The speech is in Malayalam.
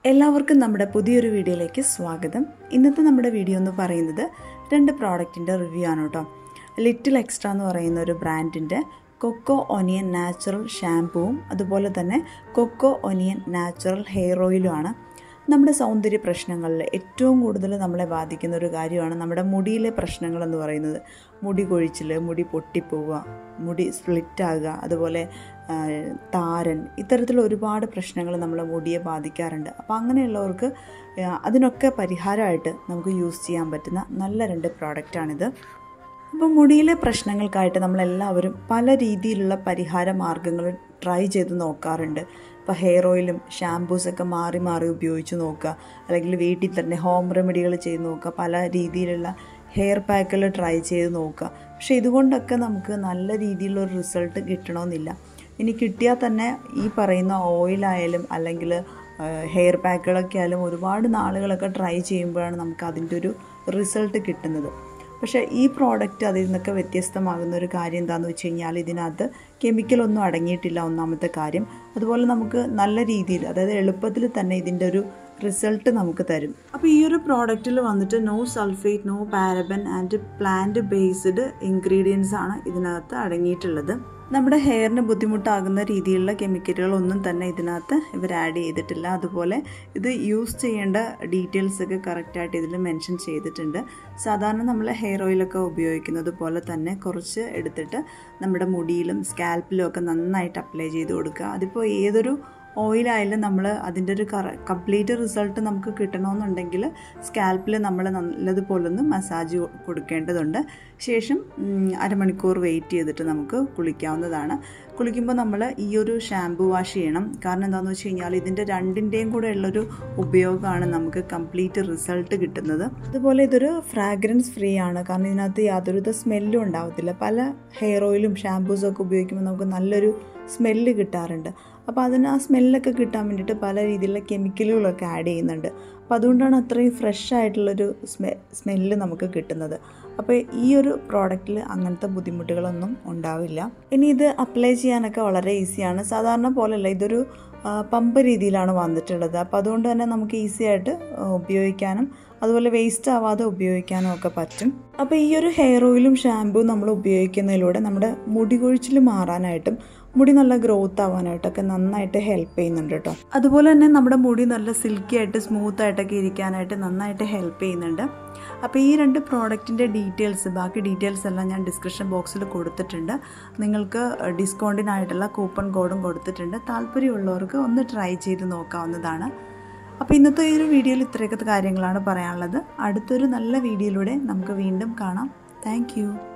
എല്ലാവർക്കും നമ്മുടെ പുതിയൊരു വീഡിയോയിലേക്ക് സ്വാഗതം. ഇന്നത്തെ നമ്മുടെ വീഡിയോ എന്ന് പറയുന്നത് രണ്ട് പ്രോഡക്റ്റിൻ്റെ റിവ്യൂ ആണ് കേട്ടോ. ലിറ്റിൽ എക്സ്ട്രാ എന്ന് പറയുന്ന ഒരു ബ്രാൻഡിൻ്റെ കൊക്കോ ഒനിയൻ നാച്ചുറൽ ഷാംപൂവും അതുപോലെ തന്നെ കൊക്കോ ഒനിയൻ നാച്ചുറൽ ഹെയർ ഓയിലുമാണ്. നമ്മുടെ സൗന്ദര്യ പ്രശ്നങ്ങളിൽ ഏറ്റവും കൂടുതൽ നമ്മളെ ബാധിക്കുന്ന ഒരു കാര്യമാണ് നമ്മുടെ മുടിയിലെ പ്രശ്നങ്ങളെന്ന് പറയുന്നത്. മുടി കൊഴിച്ചിൽ, മുടി പൊട്ടിപ്പോവുക, മുടി സ്പ്ലിറ്റാകുക, അതുപോലെ താരൻ, ഇത്തരത്തിലുള്ള ഒരുപാട് പ്രശ്നങ്ങൾ നമ്മളെ മുടിയെ ബാധിക്കാറുണ്ട്. അപ്പോൾ അങ്ങനെയുള്ളവർക്ക് അതിനൊക്കെ പരിഹാരമായിട്ട് നമുക്ക് യൂസ് ചെയ്യാൻ പറ്റുന്ന നല്ല രണ്ട് പ്രോഡക്റ്റാണിത്. അപ്പോൾ മുടിയിലെ പ്രശ്നങ്ങൾക്കായിട്ട് നമ്മളെല്ലാവരും പല രീതിയിലുള്ള പരിഹാര മാർഗ്ഗങ്ങൾ ട്രൈ ചെയ്ത് നോക്കാറുണ്ട്. ഇപ്പോൾ ഹെയർ ഓയിലും ഷാംപൂസൊക്കെ മാറി മാറി ഉപയോഗിച്ച് നോക്കുക, അല്ലെങ്കിൽ വീട്ടിൽ തന്നെ ഹോം റെമഡികൾ ചെയ്ത് നോക്കുക, പല രീതിയിലുള്ള ഹെയർ പാക്കുകൾ ട്രൈ ചെയ്ത് നോക്കുക. പക്ഷേ ഇതുകൊണ്ടൊക്കെ നമുക്ക് നല്ല രീതിയിലുള്ള ഒരു റിസൾട്ട് കിട്ടണമെന്നില്ല. ഇനി കിട്ടിയാൽ തന്നെ ഈ പറയുന്ന ഓയിലായാലും അല്ലെങ്കിൽ ഹെയർ പാക്കുകളൊക്കെ ആയാലും ഒരുപാട് നാളുകളൊക്കെ ട്രൈ ചെയ്യുമ്പോഴാണ് നമുക്ക് അതിൻ്റെ ഒരു റിസൾട്ട് കിട്ടുന്നത്. പക്ഷേ ഈ പ്രോഡക്റ്റ് അതിൽ നിന്നൊക്കെ വ്യത്യസ്തമാകുന്ന ഒരു കാര്യം എന്താണെന്ന് വെച്ച് കഴിഞ്ഞാൽ ഇതിനകത്ത് കെമിക്കലൊന്നും അടങ്ങിയിട്ടില്ല, ഒന്നാമത്തെ കാര്യം. അതുപോലെ നമുക്ക് നല്ല രീതിയിൽ, അതായത് എളുപ്പത്തിൽ തന്നെ ഇതിൻ്റെ ഒരു റിസൾട്ട് നമുക്ക് തരും. അപ്പോൾ ഈ ഒരു പ്രോഡക്റ്റിൽ വന്നിട്ട് no sulphate, no paraben and plant based ingredients ആണ് ഇതിനകത്ത് അടങ്ങിയിട്ടുള്ളത്. നമ്മുടെ ഹെയറിന് ബുദ്ധിമുട്ടാകുന്ന രീതിയിലുള്ള കെമിക്കലുകളൊന്നും തന്നെ ഇതിനകത്ത് ഇവർ ആഡ് ചെയ്തിട്ടില്ല. അതുപോലെ ഇത് യൂസ് ചെയ്യേണ്ട ഡീറ്റെയിൽസൊക്കെ കറക്റ്റായിട്ട് ഇതിൽ മെൻഷൻ ചെയ്തിട്ടുണ്ട്. സാധാരണ നമ്മൾ ഹെയർ ഓയിലൊക്കെ ഉപയോഗിക്കുന്നത് പോലെ തന്നെ കുറച്ച് എടുത്തിട്ട് നമ്മുടെ മുടിയിലും സ്കാൽപ്പിലും ഒക്കെ നന്നായിട്ട് അപ്ലൈ ചെയ്ത് കൊടുക്കുക. അതിപ്പോൾ ഏതൊരു ഓയിലായാലും നമ്മൾ അതിൻ്റെ ഒരു കംപ്ലീറ്റ് റിസൾട്ട് നമുക്ക് കിട്ടണമെന്നുണ്ടെങ്കിൽ സ്കാൽപ്പിൽ നമ്മൾ നല്ലതുപോലെ ഒന്ന് മസാജ് കൊടുക്കേണ്ടതുണ്ട്. ശേഷം അരമണിക്കൂർ വെയിറ്റ് ചെയ്തിട്ട് നമുക്ക് കുളിക്കാവുന്നതാണ്. കുളിക്കുമ്പോൾ നമ്മൾ ഈ ഒരു ഷാംപൂ വാഷ് ചെയ്യണം. കാരണം എന്താണെന്ന് വെച്ച് കഴിഞ്ഞാൽ ഇതിൻ്റെ രണ്ടിൻ്റെയും കൂടെ ഉള്ളൊരു ഉപയോഗമാണ് നമുക്ക് കംപ്ലീറ്റ് റിസൾട്ട് കിട്ടുന്നത്. അതുപോലെ ഇതൊരു ഫ്രാഗ്രൻസ് ഫ്രീ ആണ്. കാരണം ഇതിനകത്ത് യാതൊരുവിധ സ്മെല്ലും ഉണ്ടാവത്തില്ല. പല ഹെയർ ഓയിലും ഷാംപൂസും ഒക്കെ ഉപയോഗിക്കുമ്പോൾ നമുക്ക് നല്ലൊരു സ്മെല്ല് കിട്ടാറുണ്ട്. അപ്പോൾ അതിന് ആ സ്മെല്ലൊക്കെ കിട്ടാൻ വേണ്ടിയിട്ട് പല രീതിയിലുള്ള കെമിക്കലുകളൊക്കെ ആഡ് ചെയ്യുന്നുണ്ട്. അപ്പോൾ അതുകൊണ്ടാണ് അത്രയും ഫ്രഷ് ആയിട്ടുള്ളൊരു സ്മെല്ല് നമുക്ക് കിട്ടുന്നത്. അപ്പോൾ ഈ ഒരു പ്രോഡക്റ്റിൽ അങ്ങനത്തെ ബുദ്ധിമുട്ടുകളൊന്നും ഉണ്ടാവില്ല. ഇനി ഇത് അപ്ലൈ ചെയ്യാനൊക്കെ വളരെ ഈസിയാണ്. സാധാരണ പോലെയല്ല, ഇതൊരു പമ്പ് രീതിയിലാണ് വന്നിട്ടുള്ളത്. അപ്പോൾ അതുകൊണ്ട് തന്നെ നമുക്ക് ഈസി ആയിട്ട് ഉപയോഗിക്കാനും അതുപോലെ വേസ്റ്റ് ആവാതെ ഉപയോഗിക്കാനും ഒക്കെ പറ്റും. അപ്പോൾ ഈ ഒരു ഹെയർ ഓയിലും ഷാമ്പൂവും നമ്മൾ ഉപയോഗിക്കുന്നതിലൂടെ നമ്മുടെ മുടി കൊഴിച്ചിൽ മാറാനായിട്ടും മുടി നല്ല ഗ്രോത്ത് ആവാനായിട്ടൊക്കെ നന്നായിട്ട് ഹെൽപ്പ് ചെയ്യുന്നുണ്ട് കേട്ടോ. അതുപോലെ തന്നെ നമ്മുടെ മുടി നല്ല സിൽക്കി ആയിട്ട് സ്മൂത്ത് ആയിട്ടൊക്കെ ഇരിക്കാനായിട്ട് നന്നായിട്ട് ഹെൽപ്പ് ചെയ്യുന്നുണ്ട്. അപ്പോൾ ഈ രണ്ട് പ്രോഡക്റ്റിൻ്റെ ബാക്കി ഡീറ്റെയിൽസ് എല്ലാം ഞാൻ ഡിസ്ക്രിപ്ഷൻ ബോക്സിൽ കൊടുത്തിട്ടുണ്ട്. നിങ്ങൾക്ക് ഡിസ്കൗണ്ടിനായിട്ടുള്ള കൂപ്പൺ കോഡും കൊടുത്തിട്ടുണ്ട്. താല്പര്യമുള്ളവർക്ക് ഒന്ന് ട്രൈ ചെയ്ത് നോക്കാവുന്നതാണ്. അപ്പോൾ ഇന്നത്തെ ഈ ഒരു വീഡിയോയിൽ ഇത്രയൊക്കെ കാര്യങ്ങളാണ് പറയാനുള്ളത്. അടുത്തൊരു നല്ല വീഡിയോയിലൂടെ നമുക്ക് വീണ്ടും കാണാം. താങ്ക്